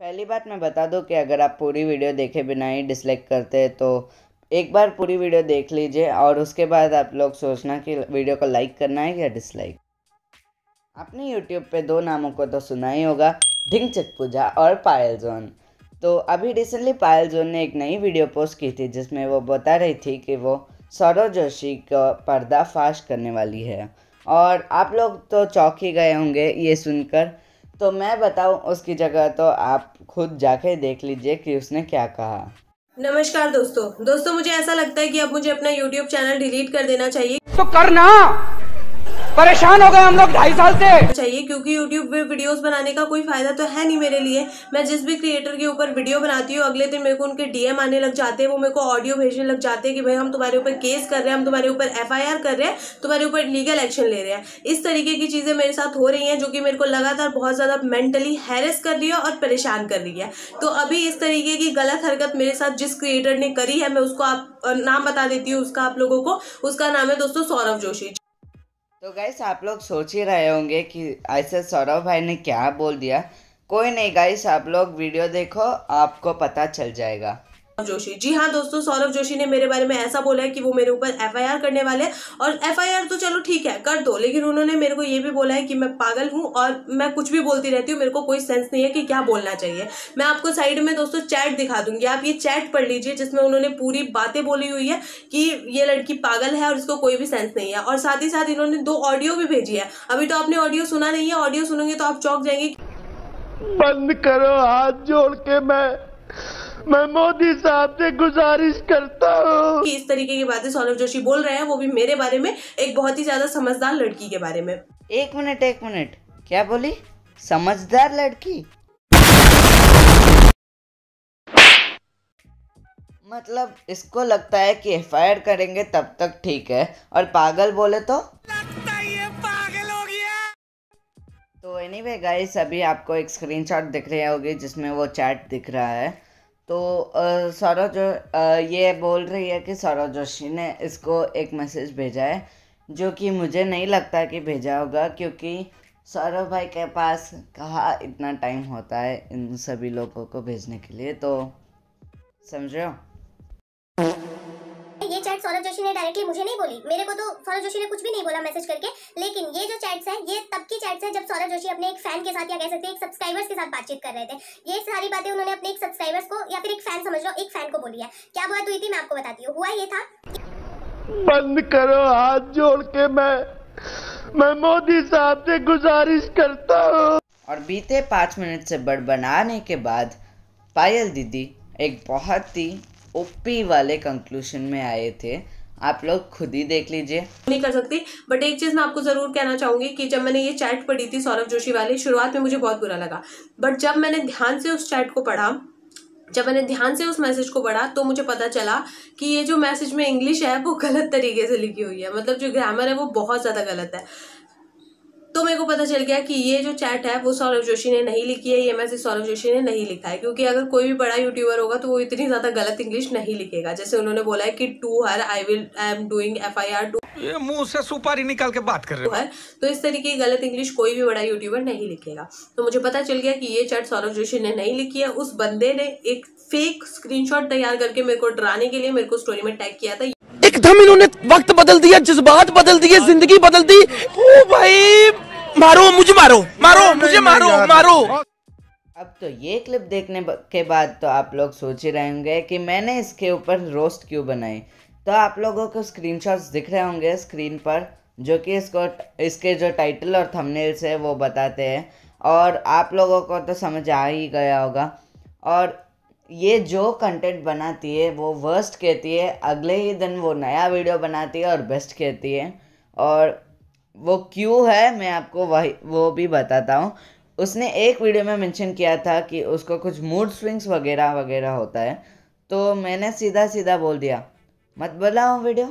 पहली बात मैं बता दूं कि अगर आप पूरी वीडियो देखे बिना ही डिसलाइक करते हैं तो एक बार पूरी वीडियो देख लीजिए और उसके बाद आप लोग सोचना कि वीडियो को लाइक करना है या डिसलाइक। आपने यूट्यूब पे दो नामों को तो सुना ही होगा, ढिंगचक पूजा और पायल जोन। तो अभी रिसेंटली पायल जोन ने एक नई वीडियो पोस्ट की थी जिसमें वो बता रही थी कि वो सौरव जोशी का पर्दाफाश करने वाली है और आप लोग तो चौंक ही गए होंगे ये सुनकर। तो मैं बताऊं उसकी जगह तो आप खुद जाके देख लीजिए कि उसने क्या कहा। नमस्कार दोस्तों मुझे ऐसा लगता है कि अब मुझे अपना YouTube चैनल डिलीट कर देना चाहिए। तो करना, परेशान हो गए हम लोग 2.5 साल से क्योंकि YouTube पे वीडियोस बनाने का कोई फायदा तो है नहीं मेरे लिए। मैं जिस भी क्रिएटर के ऊपर वीडियो बनाती हूँ अगले दिन मेरे को उनके DM आने लग जाते हैं, वो मेरे को ऑडियो भेजने लग जाते हैं कि भाई हम तुम्हारे ऊपर केस कर रहे हैं, हम तुम्हारे ऊपर FIR कर रहे हैं, तुम्हारे ऊपर लीगल एक्शन ले रहे हैं। इस तरीके की चीजें मेरे साथ हो रही हैं जो कि मेरे को लगातार बहुत ज्यादा मेंटली हैरेस कर रही है और परेशान कर रही है। तो अभी इस तरीके की गलत हरकत मेरे साथ जिस क्रिएटर ने करी है, मैं उसको आप नाम बता देती हूँ उसका आप लोगों को। उसका नाम है दोस्तों सौरव जोशी। तो गाइस आप लोग सोच ही रहे होंगे कि ऐसे सौरव भाई ने क्या बोल दिया। कोई नहीं गाइस, आप लोग वीडियो देखो, आपको पता चल जाएगा। जोशी, जी हाँ दोस्तों, सौरव जोशी ने मेरे बारे में ऐसा बोला है कि वो मेरे ऊपर FIR करने वाले हैं। और FIR तो चलो ठीक है कर दो, लेकिन उन्होंने मेरे को ये भी बोला है कि मैं पागल हूँ और मैं कुछ भी बोलती रहती हूँ, मेरे को कोई सेंस नहीं है कि क्या बोलना चाहिए। मैं आपको साइड में दोस्तों चैट दिखा दूंगी, आप ये चैट पढ़ लीजिए जिसमें उन्होंने पूरी बातें बोली हुई है कि ये लड़की पागल है और इसको कोई भी सेंस नहीं है। और साथ ही साथ इन्होंने 2 ऑडियो भी भेजी है। अभी तो आपने ऑडियो सुना नहीं है, ऑडियो सुनोगे तो आप चौंक जाएंगे। बंद करो, हाथ जोड़ के मैं मोदी साहब से गुजारिश करता हूँ कि इस तरीके की बातें सौरव जोशी बोल रहे हैं, वो भी मेरे बारे में, एक बहुत ही ज्यादा समझदार लड़की के बारे में। एक मिनट, क्या बोली? समझदार लड़की? मतलब इसको लगता है कि FIR करेंगे तब तक ठीक है और पागल बोले तो लगता है ये पागल हो गया। तो एनीवे गाइस, अभी आपको एक स्क्रीनशॉट दिख रही होगी जिसमें वो चैट दिख रहा है। तो ये बोल रही है कि सौरव जोशी ने इसको एक मैसेज भेजा है जो कि मुझे नहीं लगता कि भेजा होगा, क्योंकि सौरव भाई के पास कहाँ इतना टाइम होता है इन सभी लोगों को भेजने के लिए। तो समझ रहे हो? ये चैट सौरव जोशी ने डायरेक्टली मुझे नहीं बोली, मेरे को तो सौरव जोशी ने कुछ भी नहीं बोला मैसेज करके। लेकिन ये जो चैट्स हैं ये तब की चैट्स हैं जब सौरव जोशी अपने एक फैन के साथ या कह सकते हैं एक सब्सक्राइबर्स के साथ बातचीत कर रहे थे। ये सारी बातें उन्होंने अपने एक सब्सक्राइबर्स को या फिर एक फैन समझ लो, एक फैन को बोली है। क्या बात हुई थी मैं आपको बताती हूँ। हुआ ये था, बंद करो, हाथ जोड़ के मैं मोदी साहब से गुजारिश करता हूँ। और बीते 5 मिनट से बड़बड़ाने के बाद पायल दीदी एक बहुत ही OP वाले कंक्लूजन में आए थे। आप लोग खुद ही देख लीजिए। नहीं कर सकती, बट एक चीज मैं आपको जरूर कहना चाहूंगी कि जब मैंने ये चैट पढ़ी थी सौरव जोशी वाली, शुरुआत में मुझे बहुत बुरा लगा, बट जब मैंने ध्यान से उस चैट को पढ़ा, जब मैंने ध्यान से उस मैसेज को पढ़ा तो मुझे पता चला कि ये जो मैसेज में इंग्लिश है वो गलत तरीके से लिखी हुई है। मतलब जो ग्रामर है वो बहुत ज़्यादा गलत है। तो मेरे को पता चल गया कि ये जो चैट है वो सौरव जोशी ने नहीं लिखी है, ये मैसेज सौरव जोशी ने नहीं लिखा है। क्योंकि अगर कोई भी बड़ा यूट्यूबर होगा तो वो इतनी ज़्यादा गलत इंग्लिश नहीं लिखेगा। जैसे उन्होंने बोला है कि to her I am doing FIR to, ये मुंह से सुपारी निकाल के बात कर रहे हो। तो इस तरीके की गलत इंग्लिश कोई भी बड़ा यूट्यूबर नहीं लिखेगा। तो मुझे पता चल गया कि ये चैट सौरव जोशी ने नहीं लिखी है। उस बंदे ने एक फेक स्क्रीनशॉट तैयार करके मेरे को डराने के लिए मेरे को स्टोरी में टैग किया था। एकदम इन्होंने वक्त बदल दिया, जज्बात बदल दिए, जिंदगी बदल दी। ओ भाई मारो मुझे, मारो। अब तो ये क्लिप देखने के बाद तो आप लोग सोच ही रहे होंगे कि मैंने इसके ऊपर रोस्ट क्यों बनाई। तो आप लोगों को स्क्रीनशॉट्स दिख रहे होंगे स्क्रीन पर जो कि इसके जो टाइटल और थंबनेल्स है वो बताते हैं, और आप लोगों को तो समझ आ ही गया होगा। और ये जो कंटेंट बनाती है वो वर्स्ट कहती है, अगले ही दिन वो नया वीडियो बनाती है और बेस्ट कहती है। और वो क्यों है मैं आपको वो भी बताता हूँ। उसने एक वीडियो में मेंशन किया था कि उसको कुछ मूड स्विंग्स वगैरह वगैरह होता है, तो मैंने सीधा बोल दिया मत बनाओ वीडियो।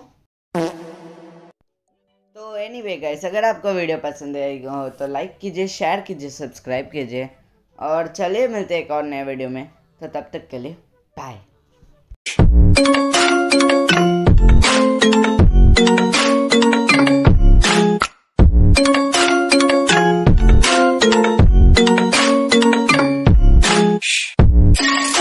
तो एनीवे गाइस, अगर आपको वीडियो पसंद आई हो तो लाइक कीजिए, शेयर कीजिए, सब्सक्राइब कीजिए, और चलिए मिलते हैं एक और नए वीडियो में। तो तब तक के लिए बाय। हैं।